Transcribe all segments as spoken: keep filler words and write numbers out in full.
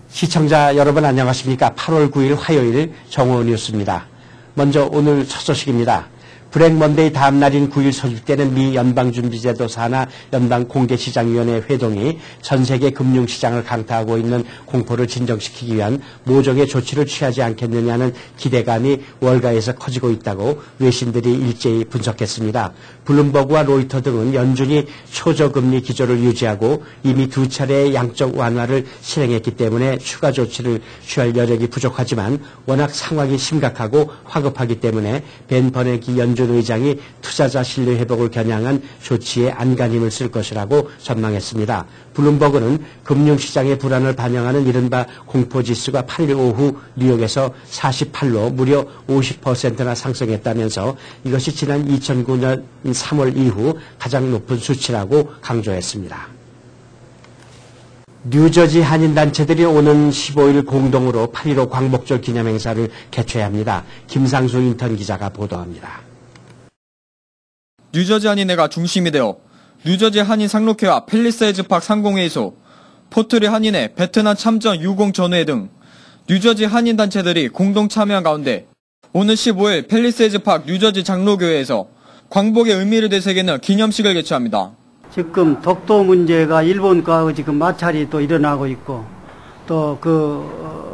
시청자 여러분 안녕하십니까? 팔월 구일 화요일 정오 뉴스입니다. 먼저 오늘 첫 소식입니다. 블랙 먼데이 다음 날인 구일 소집되는 미 연방준비제도 산하 연방공개시장위원회 회동이 전 세계 금융시장을 강타하고 있는 공포를 진정시키기 위한 모종의 조치를 취하지 않겠느냐는 기대감이 월가에서 커지고 있다고 외신들이 일제히 분석했습니다. 블룸버그와 로이터 등은 연준이 초저금리 기조를 유지하고 이미 두 차례의 양적 완화를 실행했기 때문에 추가 조치를 취할 여력이 부족하지만 워낙 상황이 심각하고 화급하기 때문에 벤 버네기 연준 의장이 투자자 신뢰 회복을 겨냥한 조치에 안간힘을 쓸 것이라고 전망했습니다. 블룸버그는 금융시장의 불안을 반영하는 이른바 공포지수가 팔일 오후 뉴욕에서 사십팔로 무려 오십 퍼센트나 상승했다면서 이것이 지난 이천구년 삼월 이후 가장 높은 수치라고 강조했습니다. 뉴저지 한인단체들이 오는 십오일 공동으로 팔일오 광복절 기념행사를 개최합니다. 김상수 인턴 기자가 보도합니다. 뉴저지 한인회가 중심이 되어 뉴저지 한인 상록회와 팰리세이즈 팍 상공회의소, 포트리 한인회 베트남 참전 유공 전회 등 뉴저지 한인단체들이 공동 참여한 가운데 오는 십오일 팰리세이즈 팍 뉴저지 장로교회에서 광복의 의미를 되새기는 기념식을 개최합니다. 지금 독도 문제가 일본과 지금 마찰이 또 일어나고 있고 또 그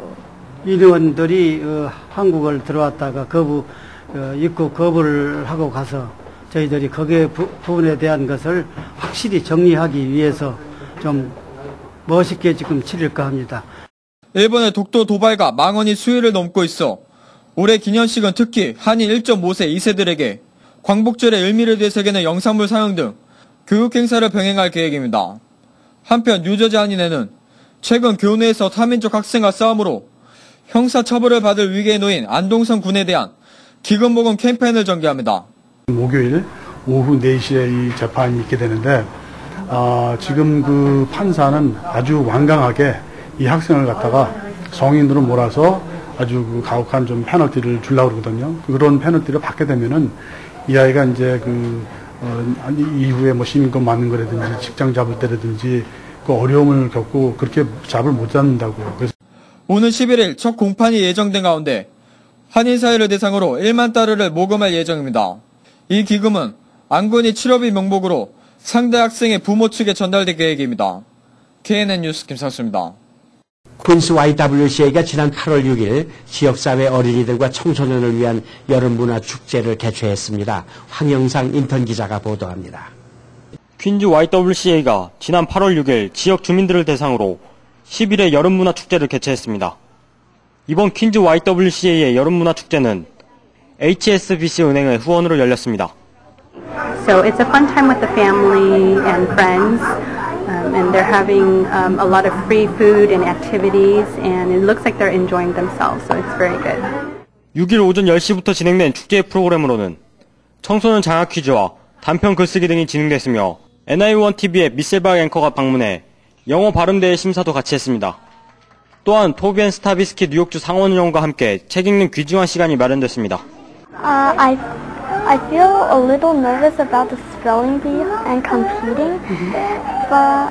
인원들이 한국을 들어왔다가 거부 입국 거부를 하고 가서 저희들이 거기에 부, 부분에 대한 것을 확실히 정리하기 위해서 좀 멋있게 지금 치를까 합니다. 일본의 독도 도발과 망언이 수위를 넘고 있어 올해 기념식은 특히 한인 일 점 오세 이 세들에게 광복절의 의미를 되새기는 영상물 상영 등 교육 행사를 병행할 계획입니다. 한편 뉴저지 한인회는 최근 교내에서 타민족 학생과 싸움으로 형사 처벌을 받을 위기에 놓인 안동선 군에 대한 기금 모금 캠페인을 전개합니다. 목요일 오후 네 시에 이 재판이 있게 되는데 아, 지금 그 판사는 아주 완강하게 이 학생을 갖다가 성인으로 몰아서 아주 그 가혹한 좀 페널티를 주려고 그러거든요. 그런 페널티를 받게 되면은 이 아이가 이제 그 어, 이후에 뭐 시민권 맞는 거라든지 직장 잡을 때라든지 그 어려움을 겪고 그렇게 잡을 못 잡는다고. 그래서 오는 십일일 첫 공판이 예정된 가운데 한인 사회를 대상으로 일만 달러를 모금할 예정입니다. 이 기금은 안건이 치료비 명목으로 상대 학생의 부모 측에 전달될 계획입니다. 케이엔엔 뉴스 김상수입니다. 퀸스 와이더블유씨에이가 지난 팔월 육일 지역사회 어린이들과 청소년을 위한 여름문화축제를 개최했습니다. 황영상 인턴 기자가 보도합니다. 퀸즈 와이더블유씨에이가 지난 팔월 육일 지역 주민들을 대상으로 십일회 여름문화축제를 개최했습니다. 이번 퀸즈 와이더블유씨에이의 여름문화축제는 에이치에스비씨 은행의 후원으로 열렸습니다. So it's a fun time with the family and friends, um, and they're having um, a lot of free food and activities, and it looks like they're enjoying themselves, so it's very good. 육일 오전 열 시부터 진행된 축제 프로그램으로는 청소년 장학 퀴즈와 단편 글쓰기 등이 진행됐으며 엔아이원티비의 미셀박 앵커가 방문해 영어 발음대회 심사도 같이 했습니다. 또한 토비 앤 스타비스키 뉴욕주 상원의원과 함께 책 읽는 귀중한 시간이 마련됐습니다. Uh, I, I feel a little nervous about the spelling bee and competing, but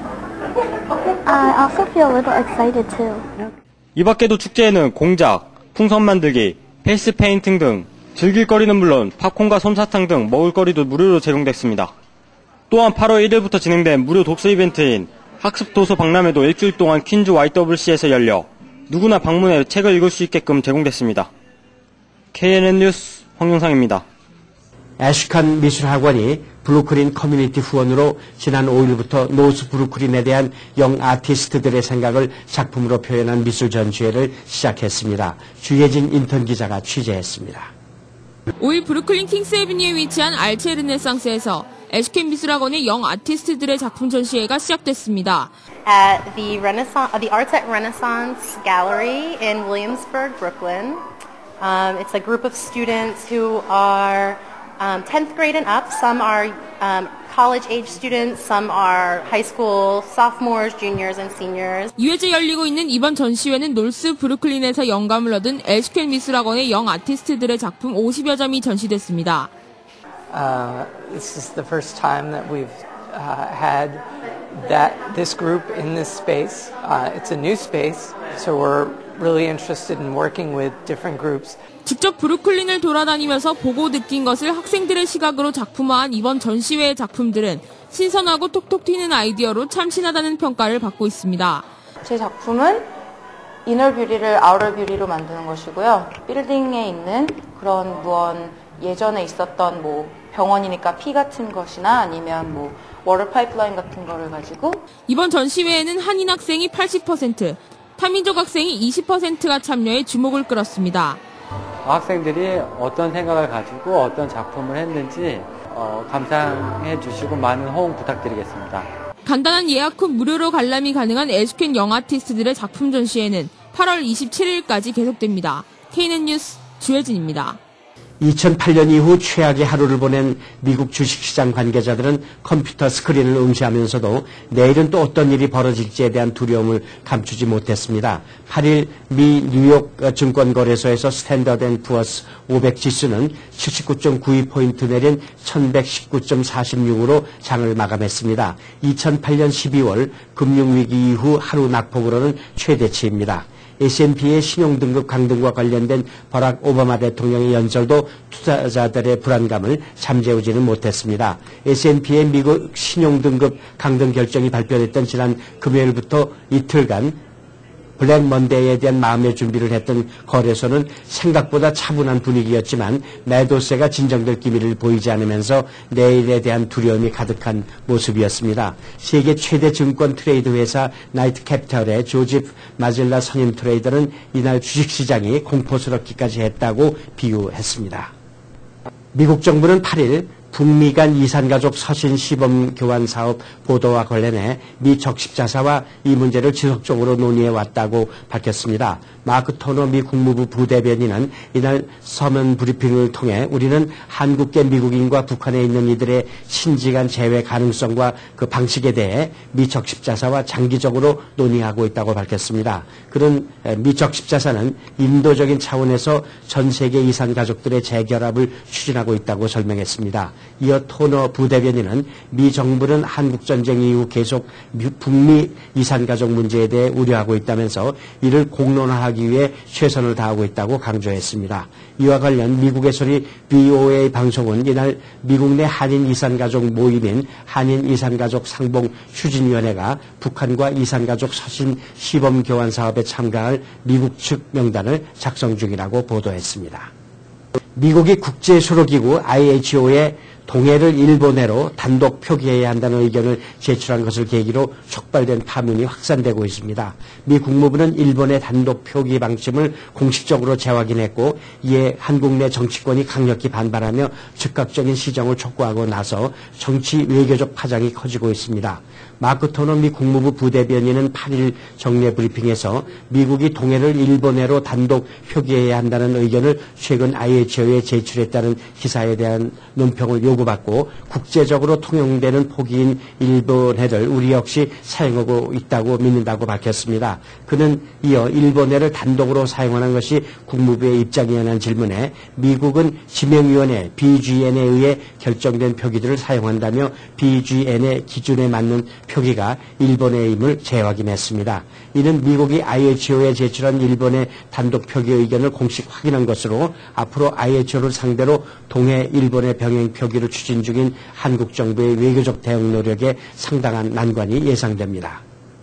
I also feel a little excited too. 이 밖에도 축제에는 공작, 풍선 만들기, 페이스 페인팅 등 즐길 거리는 물론 팝콘과 솜사탕 등 먹을거리도 무료로 제공됐습니다. 또한 팔월 일일부터 진행된 무료 독서 이벤트인 학습 도서 박람회도 일주일 동안 퀸즈 와이더블유씨에이에서 열려 누구나 방문해 책을 읽을 수 있게끔 제공됐습니다. 케이엔엔 뉴스 황영상입니다. 애쉬컨 미술학원이 브루클린 커뮤니티 후원으로 지난 오일부터 노스 브루클린에 대한 영 아티스트들의 생각을 작품으로 표현한 미술 전시회를 시작했습니다. 주예진 인턴 기자가 취재했습니다. 오일 브루클린 킹스 애비뉴에 위치한 알체 르네상스에서 애쉬컨 미술학원의 영 아티스트들의 작품 전시회가 시작됐습니다. At the Renaissance, the Arts at Renaissance Gallery in Williamsburg, Brooklyn. Um, it's a group of students who are um, tenth grade and up. Some are um, college-age students, some are high school sophomores, juniors, and seniors. 유해제 열리고 있는 이번 전시회는 노스 브루클린에서 영감을 얻은 애쉬컨 미술학원의 영 아티스트들의 작품 오십여 점이 전시됐습니다. Uh, this is the first time that we've uh, had that this group in this space, uh, it's a new space, so we're really interested in working with different groups. 직접 브루클린을 돌아다니면서 보고 느낀 것을 학생들의 시각으로 작품화한 이번 전시회의 작품들은 신선하고 톡톡 튀는 아이디어로 참신하다는 평가를 받고 있습니다. 제 작품은 이너 뷰리를 아우터 뷰리로 만드는 것이고요. 빌딩에 있는 그런 무언 예전에 있었던 뭐 병원이니까 피 같은 것이나 아니면 뭐 워터 파이프라인 같은 거를 가지고 이번 전시회에는 한인 학생이 팔십 퍼센트, 타민족 학생이 이십 퍼센트가 참여해 주목을 끌었습니다. 학생들이 어떤 생각을 가지고 어떤 작품을 했는지 어, 감상해 주시고 많은 호응 부탁드리겠습니다. 간단한 예약 후 무료로 관람이 가능한 에스케이 영 아티스트들의 작품 전시회는 팔월 이십칠일까지 계속됩니다. 케이엔엔 뉴스 주혜진입니다. 이천팔 년 이후 최악의 하루를 보낸 미국 주식시장 관계자들은 컴퓨터 스크린을 응시하면서도 내일은 또 어떤 일이 벌어질지에 대한 두려움을 감추지 못했습니다. 팔 일 미 뉴욕 증권거래소에서 스탠더드 앤 푸어스 오백 지수는 칠십구 점 구이 포인트 내린 천백십구 점 사십육으로 장을 마감했습니다. 이천팔 년 십이월 금융위기 이후 하루 낙폭으로는 최대치입니다. 에스 앤 피의 신용등급 강등과 관련된 버락 오바마 대통령의 연설도 투자자들의 불안감을 잠재우지는 못했습니다. 에스 앤 피의 미국 신용등급 강등 결정이 발표됐던 지난 금요일부터 이틀간 블랙 먼데이에 대한 마음의 준비를 했던 거래소는 생각보다 차분한 분위기였지만 매도세가 진정될 기미를 보이지 않으면서 내일에 대한 두려움이 가득한 모습이었습니다. 세계 최대 증권 트레이드 회사 나이트 캐피털의 조지프 마질라 선임 트레이더는 이날 주식시장이 공포스럽기까지 했다고 비유했습니다. 미국 정부는 팔 일 북미 간 이산가족 서신 시범 교환 사업 보도와 관련해 미 적십자사와 이 문제를 지속적으로 논의해 왔다고 밝혔습니다. 마크 토너 미 국무부 부대변인은 이날 서면 브리핑을 통해 우리는 한국계 미국인과 북한에 있는 이들의 신지간 재외 가능성과 그 방식에 대해 미 적십자사와 장기적으로 논의하고 있다고 밝혔습니다. 그런 미 적십자사는 인도적인 차원에서 전 세계 이산 가족들의 재결합을 추진하고 있다고 설명했습니다. 이어 토너 부대변인은 미 정부는 한국전쟁 이후 계속 북미 이산가족 문제에 대해 우려하고 있다면서 이를 공론화하기 위해 최선을 다하고 있다고 강조했습니다. 이와 관련 미국의 소리 브이 오 에이 방송은 이날 미국 내 한인 이산가족 모임인 한인 이산가족 상봉 추진위원회가 북한과 이산가족 서신 시범 교환 사업에 참가할 미국 측 명단을 작성 중이라고 보도했습니다. 미국이 국제수로기구 아이 에이치 오에 동해를 일본해로 단독 표기해야 한다는 의견을 제출한 것을 계기로 촉발된 파문이 확산되고 있습니다. 미 국무부는 일본의 단독 표기 방침을 공식적으로 재확인했고 이에 한국 내 정치권이 강력히 반발하며 즉각적인 시정을 촉구하고 나서 정치 외교적 파장이 커지고 있습니다. 마크 토너 미 국무부 부대변인은 팔 일 정례 브리핑에서 미국이 동해를 일본해로 단독 표기해야 한다는 의견을 최근 아이 에이치 오에 제출했다는 기사에 대한 논평을 요구받고 국제적으로 통용되는 표기인 일본해를 우리 역시 사용하고 있다고 믿는다고 밝혔습니다. 그는 이어 일본해를 단독으로 사용하는 것이 국무부의 입장이냐는 질문에 미국은 지명위원회 비 지 엔에 의해 결정된 표기들을 사용한다며 비 지 엔의 기준에 맞는 표기가 일본해임을 재확인했습니다. 이는 미국이 아이 에이치 오에 제출한 일본의 단독 표기 의견을 공식 확인한 것으로 앞으로 아이 에이치 오를 상대로 동해 일본의 병행 표기를 추진 중인 한국 정부의 외교적 대응 노력에 상당한 난관이 예상됩니다.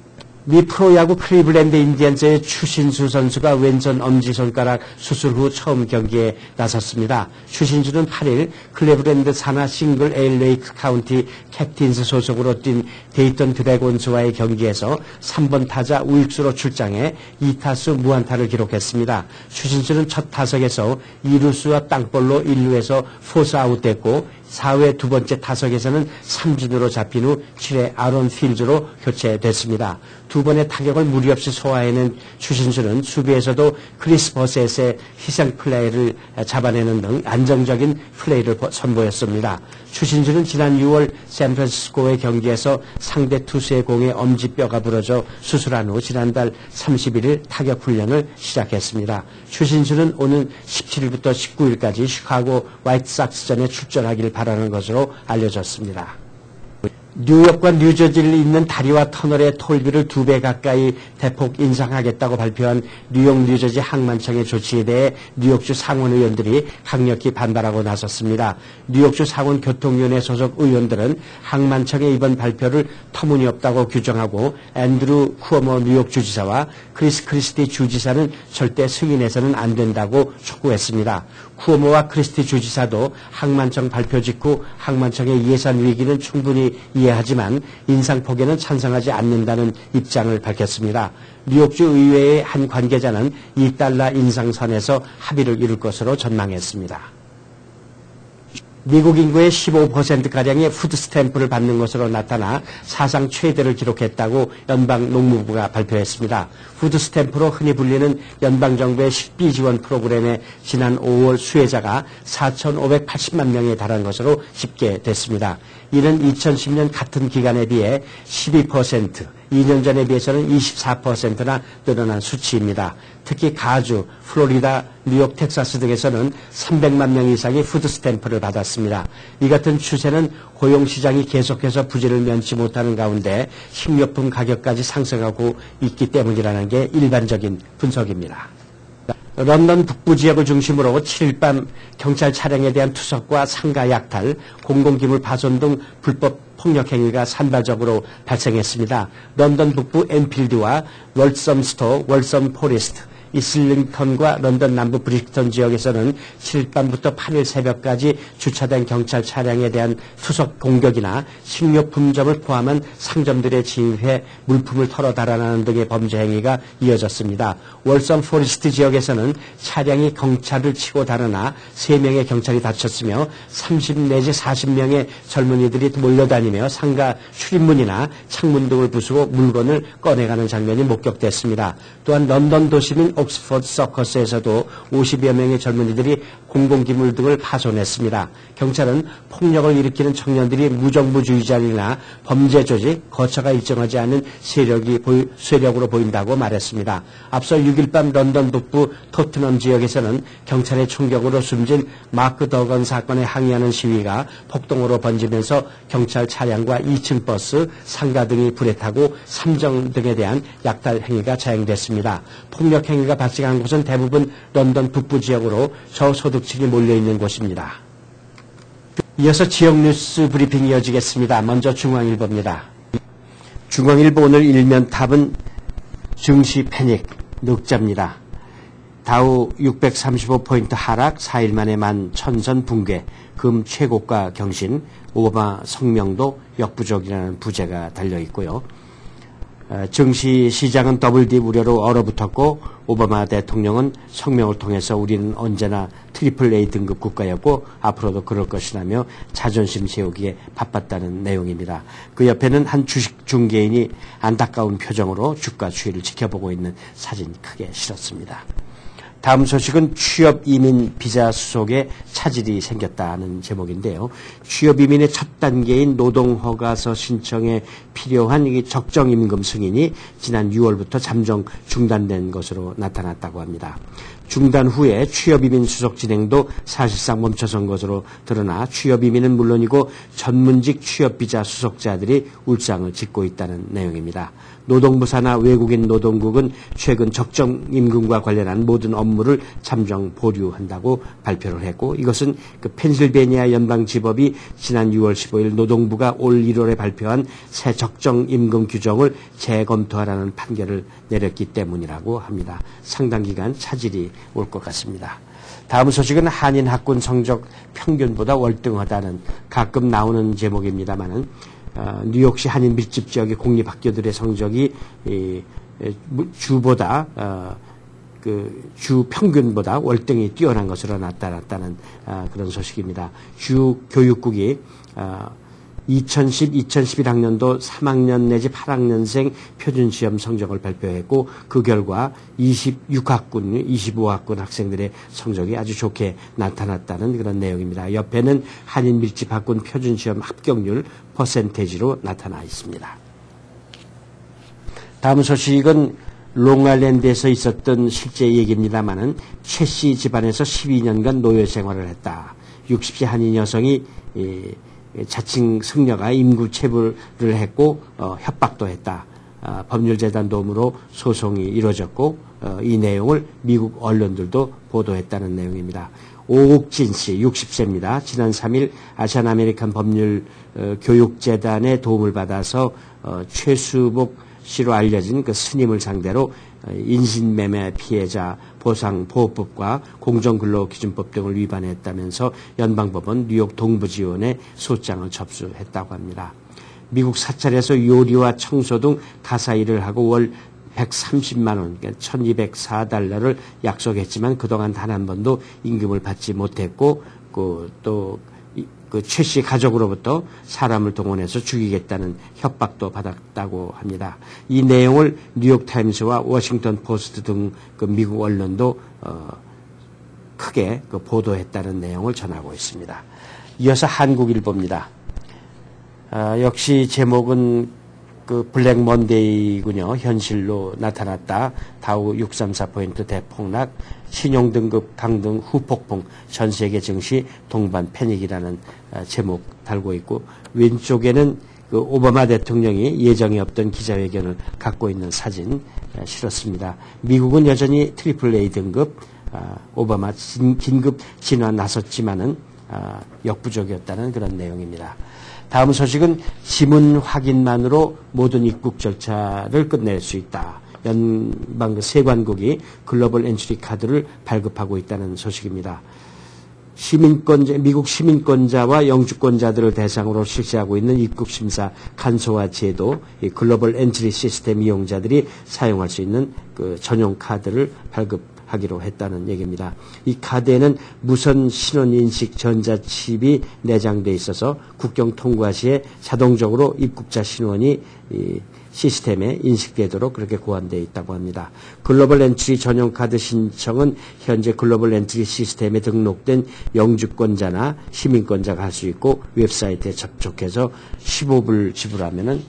미 프로야구 클리블랜드 인디언스의 추신수 선수가 왼손 엄지손가락 수술 후 처음 경기에 나섰습니다. 추신수는 팔 일 클리블랜드 산하 싱글 에이 레이크 카운티 캡틴스 소속으로 뛴 데이턴 드래곤스와의 경기에서 삼 번 타자 우익수로 출장해 이 타수 무안타를 기록했습니다. 추신수는 첫 타석에서 이 루수와 땅볼로 일 루에서 포스 아웃됐고 사 회 두 번째 타석에서는 삼진으로 잡힌 후 칠 회 아론 필즈로 교체됐습니다. 두 번의 타격을 무리 없이 소화해낸 추신수는 수비에서도 크리스 버셋의 희생 플레이를 잡아내는 등 안정적인 플레이를 선보였습니다. 추신수는 지난 유월 샌프란시스코의 경기에서 상대 투수의 공에 엄지뼈가 부러져 수술한 후 지난달 삼십일 일 타격 훈련을 시작했습니다. 추신수는 오는 십칠 일부터 십구 일까지 시카고 화이트삭스전에 출전하길 바라는 것으로 알려졌습니다. 뉴욕과 뉴저지를 잇는 다리와 터널의 톨비를 두 배 가까이 대폭 인상하겠다고 발표한 뉴욕 뉴저지 항만청의 조치에 대해 뉴욕주 상원 의원들이 강력히 반발하고 나섰습니다. 뉴욕주 상원 교통위원회 소속 의원들은 항만청의 이번 발표를 터무니없다고 규정하고 앤드루 쿠오모 뉴욕 주지사와 크리스 크리스티 주지사는 절대 승인해서는 안 된다고 촉구했습니다. 쿠오모와 크리스티 주지사도 항만청 발표 직후 항만청의 예산 위기는 충분히 이해하지만 인상폭에는 찬성하지 않는다는 입장을 밝혔습니다. 뉴욕주 의회의 한 관계자는 이 달러 인상선에서 합의를 이룰 것으로 전망했습니다. 미국 인구의 십오 퍼센트가량이 푸드 스탬프를 받는 것으로 나타나 사상 최대를 기록했다고 연방농무부가 발표했습니다. 푸드 스탬프로 흔히 불리는 연방정부의 식비 지원 프로그램의 지난 오월 수혜자가 사천오백팔십만 명에 달한 것으로 집계됐습니다. 이는 이천십 년 같은 기간에 비해 십이 퍼센트, 이 년 전에 비해서는 이십사 퍼센트나 늘어난 수치입니다. 특히 가주, 플로리다, 뉴욕, 텍사스 등에서는 삼백만 명 이상이 푸드 스탬프를 받았습니다. 이 같은 추세는 고용시장이 계속해서 부진을 면치 못하는 가운데 식료품 가격까지 상승하고 있기 때문이라는 게 일반적인 분석입니다. 런던 북부 지역을 중심으로 칠 일 밤 경찰 차량에 대한 투석과 상가 약탈, 공공기물 파손 등 불법 폭력 행위가 산발적으로 발생했습니다. 런던 북부 엔필드와 월섬스토어, 월섬 포레스트, 이슬링턴과 런던 남부 브리스턴 지역에서는 칠 일 밤부터 팔 일 새벽까지 주차된 경찰 차량에 대한 투석 공격이나 식료품점을 포함한 상점들에 진입해 물품을 털어 달아나는 등의 범죄 행위가 이어졌습니다. 월섬 포레스트 지역에서는 차량이 경찰을 치고 달아나 세 명의 경찰이 다쳤으며 삼십 내지 사십 명의 젊은이들이 몰려다니며 상가 출입문이나 창문 등을 부수고 물건을 꺼내가는 장면이 목격됐습니다. 또한 런던 도시민 옥스퍼드 서커스에서도 오십여 명의 젊은이들이 공공기물 등을 파손했습니다. 경찰은 폭력을 일으키는 청년들이 무정부주의자이나 범죄 조직, 거처가 일정하지 않은 세력이 보이, 세력으로 보인다고 말했습니다. 앞서 육 일 밤 런던 북부 토트넘 지역에서는 경찰의 총격으로 숨진 마크 더건 사건에 항의하는 시위가 폭동으로 번지면서 경찰 차량과 이 층 버스, 상가 등이 불에 타고 삼정 등에 대한 약탈 행위가 자행됐습니다. 폭력 행위가 발생한 곳은 대부분 런던 북부 지역으로 저소득층이 몰려있는 곳입니다. 이어서 지역 뉴스 브리핑이 이어지겠습니다. 먼저 중앙일보입니다. 중앙일보 오늘 일면 탑은 증시 패닉, 늑자입니다. 다우 육백삼십오 포인트 하락, 사 일 만에 만 천선 붕괴, 금 최고가 경신, 오바마 성명도 역부족이라는 부제가 달려있고요. 증시 시장은 더블딥 우려로 얼어붙었고 오바마 대통령은 성명을 통해서 우리는 언제나 트리플 에이 등급 국가였고 앞으로도 그럴 것이라며 자존심 세우기에 바빴다는 내용입니다. 그 옆에는 한 주식 중개인이 안타까운 표정으로 주가 추이를 지켜보고 있는 사진이 크게 실었습니다. 다음 소식은 취업 이민 비자 수속에 차질이 생겼다는 제목인데요. 취업 이민의 첫 단계인 노동허가서 신청에 필요한 이 적정임금 승인이 지난 유월부터 잠정 중단된 것으로 나타났다고 합니다. 중단 후에 취업이민 수속 진행도 사실상 멈춰선 것으로 드러나 취업이민은 물론이고 전문직 취업비자 수속자들이 울상을 짓고 있다는 내용입니다. 노동부 산하 외국인 노동국은 최근 적정임금과 관련한 모든 업무를 잠정 보류한다고 발표를 했고 이것은 그 펜실베니아 연방지법이 지난 유월 십오일 노동부가 올 일월에 발표한 새 적정임금 규정을 재검토하라는 판결을 내렸기 때문이라고 합니다. 상당 기간 차질이 올 것 같습니다. 다음 소식은 한인 학군 성적 평균보다 월등하다는 가끔 나오는 제목입니다만은 어, 뉴욕시 한인 밀집 지역의 공립학교들의 성적이 이, 주보다 어, 그 주 평균보다 월등히 뛰어난 것으로 나타났다는 어, 그런 소식입니다. 주 교육국이 어, 이천십, 이천십일 학년도 삼 학년 내지 팔 학년생 표준시험 성적을 발표했고 그 결과 이십육 학군, 이십오 학군 학생들의 성적이 아주 좋게 나타났다는 그런 내용입니다. 옆에는 한인 밀집 학군 표준시험 합격률 퍼센테이지로 나타나 있습니다. 다음 소식은 롱아일랜드에서 있었던 실제 얘기입니다만은 최 씨 집안에서 십이 년간 노예 생활을 했다. 육십 세 한인 여성이 이, 자칭 승려가 임구 체불을 했고 어, 협박도 했다. 어, 법률재단 도움으로 소송이 이루어졌고 어, 이 내용을 미국 언론들도 보도했다는 내용입니다. 오옥진 씨 육십 세입니다. 지난 삼 일 아시안 아메리칸 법률 어, 교육재단의 도움을 받아서 어, 최수복 씨로 알려진 그 스님을 상대로 어, 인신매매 피해자 보상보호법과 공정근로기준법 등을 위반했다면서 연방법원 뉴욕 동부지원에 소장을 접수했다고 합니다. 미국 사찰에서 요리와 청소 등 가사 일을 하고 월 백삼십만 원, 그러니까 천이백사 달러를 약속했지만 그동안 단 한 번도 임금을 받지 못했고, 그, 또, 그 최 씨 가족으로부터 사람을 동원해서 죽이겠다는 협박도 받았다고 합니다. 이 내용을 뉴욕타임스와 워싱턴 포스트 등 그 미국 언론도, 어, 크게 그 보도했다는 내용을 전하고 있습니다. 이어서 한국일보입니다. 아, 역시 제목은 그 블랙 먼데이군요. 현실로 나타났다. 다우 육백삼십사 포인트 대폭락, 신용등급 강등 후폭풍, 전세계 증시 동반 패닉이라는 제목 달고 있고, 왼쪽에는 그 오바마 대통령이 예정이 없던 기자회견을 갖고 있는 사진 실었습니다. 미국은 여전히 트리플 에이 등급, 오바마 긴급 진화 나섰지만은 역부족이었다는 그런 내용입니다. 다음 소식은 지문 확인만으로 모든 입국 절차를 끝낼 수 있다. 연방 세관국이 글로벌 엔트리 카드를 발급하고 있다는 소식입니다. 시민권자, 미국 시민권자와 영주권자들을 대상으로 실시하고 있는 입국심사 간소화 제도, 이 글로벌 엔트리 시스템 이용자들이 사용할 수 있는 그 전용 카드를 발급 하기로 했다는 얘기입니다. 이 카드에는 무선 신원인식 전자칩이 내장돼 있어서 국경 통과 시에 자동적으로 입국자 신원이 이 시스템에 인식되도록 그렇게 고안되어 있다고 합니다. 글로벌 엔트리 전용 카드 신청은 현재 글로벌 엔트리 시스템에 등록된 영주권자나 시민권자가 할 수 있고, 웹사이트에 접촉해서 십오 불 지불하면은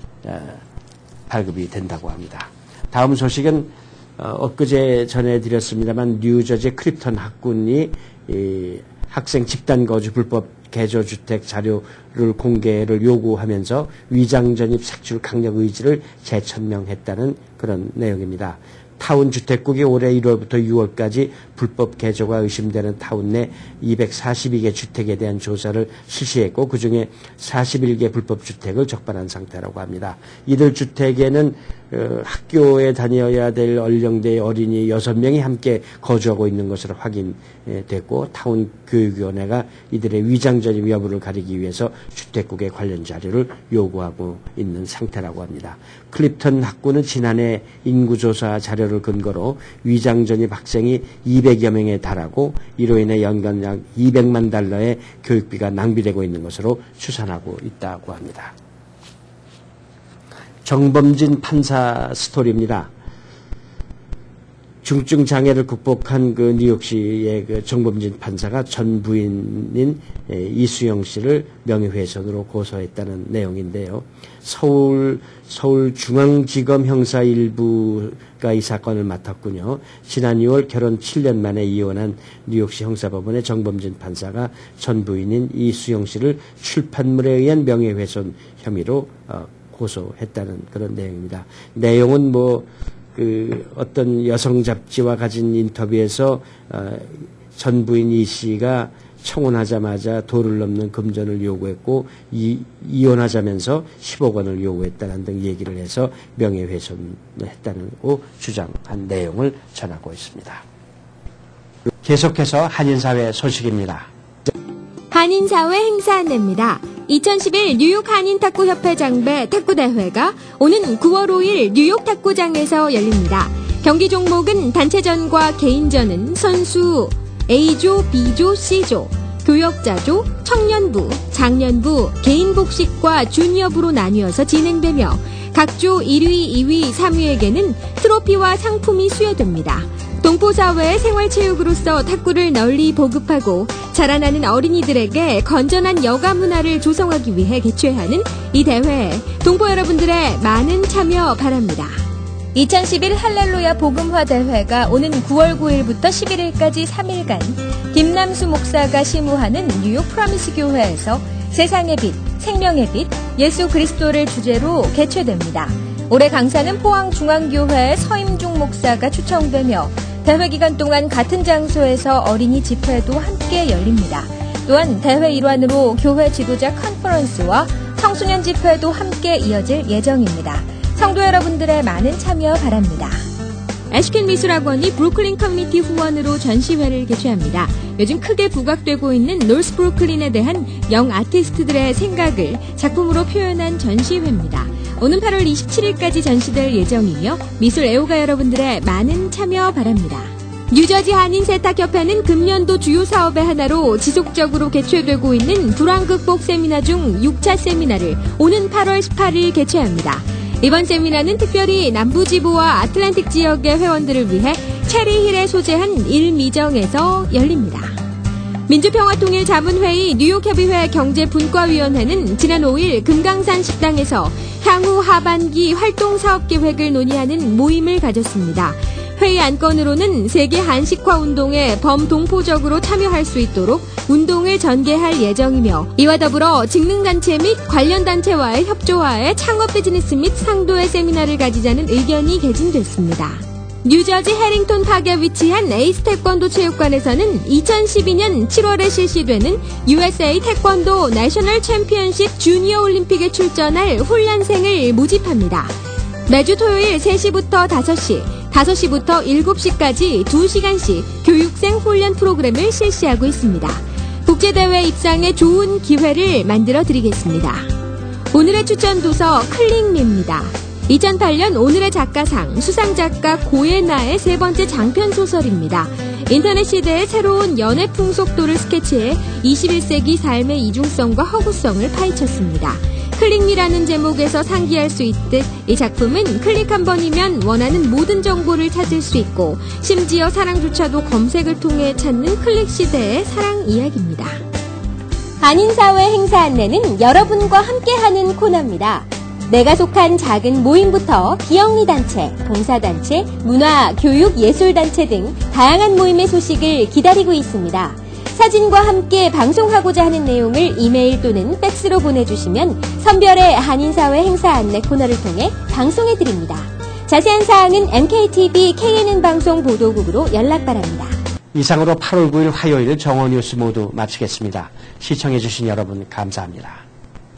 발급이 된다고 합니다. 다음 소식은 어, 엊그제 전해드렸습니다만 뉴저지 크립턴 학군이 이 학생 집단 거주 불법 개조 주택 자료를 공개를 요구하면서 위장 전입 색출 강력 의지를 재천명했다는 그런 내용입니다. 타운 주택국이 올해 일월부터 유월까지 불법 개조가 의심되는 타운 내 이백사십이 개 주택에 대한 조사를 실시했고, 그중에 사십일 개 불법 주택을 적발한 상태라고 합니다. 이들 주택에는 어, 학교에 다녀야 될 연령대의 어린이 여섯 명이 함께 거주하고 있는 것으로 확인됐고, 타운 교육위원회가 이들의 위장 전입 여부를 가리기 위해서 주택국의 관련 자료를 요구하고 있는 상태라고 합니다. 클립턴 학군은 지난해 인구조사 자료를 근거로 위장 전입 학생이 이백여 명에 달하고, 이로 인해 연간 약 이백만 달러의 교육비가 낭비되고 있는 것으로 추산하고 있다고 합니다. 정범진 판사 스토리입니다. 중증 장애를 극복한 그 뉴욕시의 그 정범진 판사가 전 부인인 이수영 씨를 명예훼손으로 고소했다는 내용인데요. 서울 서울중앙지검 형사 일부가 이 사건을 맡았군요. 지난 유월 결혼 칠 년 만에 이혼한 뉴욕시 형사법원의 정범진 판사가 전 부인인 이수영 씨를 출판물에 의한 명예훼손 혐의로 어, 고소했다는 그런 내용입니다. 내용은 뭐 그 어떤 여성 잡지와 가진 인터뷰에서 어, 전 부인 이 씨가 청혼하자마자 도를 넘는 금전을 요구했고, 이, 이혼하자면서 십억 원을 요구했다는 등 얘기를 해서 명예훼손을 했다고 주장한 내용을 전하고 있습니다. 계속해서 한인사회 소식입니다. 한인사회 행사 안내입니다. 이천십일 뉴욕 한인탁구협회 장배 탁구대회가 오는 구월 오일 뉴욕 탁구장에서 열립니다. 경기 종목은 단체전과 개인전은 선수 A조, B조, C조, 교역자조, 청년부, 장년부, 개인복식과 주니어부로 나뉘어서 진행되며 각조 일 위, 이 위, 삼 위에게는 트로피와 상품이 수여됩니다. 동포사회의 생활체육으로서 탁구를 널리 보급하고 자라나는 어린이들에게 건전한 여가 문화를 조성하기 위해 개최하는 이 대회에 동포 여러분들의 많은 참여 바랍니다. 이천십일 할렐루야 복음화 대회가 오는 구월 구일부터 십일일까지 삼 일간 김남수 목사가 심우하는 뉴욕 프라미스 교회에서 세상의 빛, 생명의 빛, 예수 그리스도를 주제로 개최됩니다. 올해 강사는 포항중앙교회 서임중 목사가 초청되며 대회 기간 동안 같은 장소에서 어린이 집회도 함께 열립니다. 또한 대회 일환으로 교회 지도자 컨퍼런스와 청소년 집회도 함께 이어질 예정입니다. 성도 여러분들의 많은 참여 바랍니다. 애쉬켄 미술학원이 브루클린 커뮤니티 후원으로 전시회를 개최합니다. 요즘 크게 부각되고 있는 노스 브루클린에 대한 영 아티스트들의 생각을 작품으로 표현한 전시회입니다. 오는 팔월 이십칠일까지 전시될 예정이며 미술 애호가 여러분들의 많은 참여 바랍니다. 뉴저지 한인세탁협회는 금년도 주요 사업의 하나로 지속적으로 개최되고 있는 불황 극복 세미나 중 육 차 세미나를 오는 팔월 십팔일 개최합니다. 이번 세미나는 특별히 남부지부와 아틀란틱 지역의 회원들을 위해 체리힐에 소재한 일미정에서 열립니다. 민주평화통일자문회의 뉴욕협의회 경제분과위원회는 지난 오일 금강산 식당에서 향후 하반기 활동사업계획을 논의하는 모임을 가졌습니다. 회의 안건으로는 세계 한식화 운동에 범동포적으로 참여할 수 있도록 운동을 전개할 예정이며 이와 더불어 직능단체 및 관련 단체와의 협조하에 창업 비즈니스 및 상도의 세미나를 가지자는 의견이 개진됐습니다. 뉴저지 해링턴 파크에 위치한 에이스 태권도 체육관에서는 이천십이년 칠월에 실시되는 유에스에이 태권도 내셔널 챔피언십 주니어 올림픽에 출전할 훈련생을 모집합니다. 매주 토요일 세 시부터 다섯 시, 다섯 시부터 일곱 시까지 두 시간씩 교육생 훈련 프로그램을 실시하고 있습니다. 국제대회 입상에 좋은 기회를 만들어 드리겠습니다. 오늘의 추천 도서 클릭미입니다. 이천팔년 오늘의 작가상 수상작가 고예나의 세 번째 장편 소설입니다. 인터넷 시대의 새로운 연애 풍속도를 스케치해 이십일세기 삶의 이중성과 허구성을 파헤쳤습니다. 클릭미라는 제목에서 상기할 수 있듯 이 작품은 클릭 한 번이면 원하는 모든 정보를 찾을 수 있고 심지어 사랑조차도 검색을 통해 찾는 클릭 시대의 사랑 이야기입니다. 한인사회 행사 안내는 여러분과 함께하는 코너입니다. 내가 속한 작은 모임부터 기영리단체, 봉사단체, 문화, 교육, 예술단체 등 다양한 모임의 소식을 기다리고 있습니다. 사진과 함께 방송하고자 하는 내용을 이메일 또는 팩스로 보내주시면 선별의 한인사회 행사 안내 코너를 통해 방송해드립니다. 자세한 사항은 엠케이티비 케이엔엔 방송 보도국으로 연락 바랍니다. 이상으로 팔월 구일 화요일 정오 뉴스 모두 마치겠습니다. 시청해주신 여러분 감사합니다.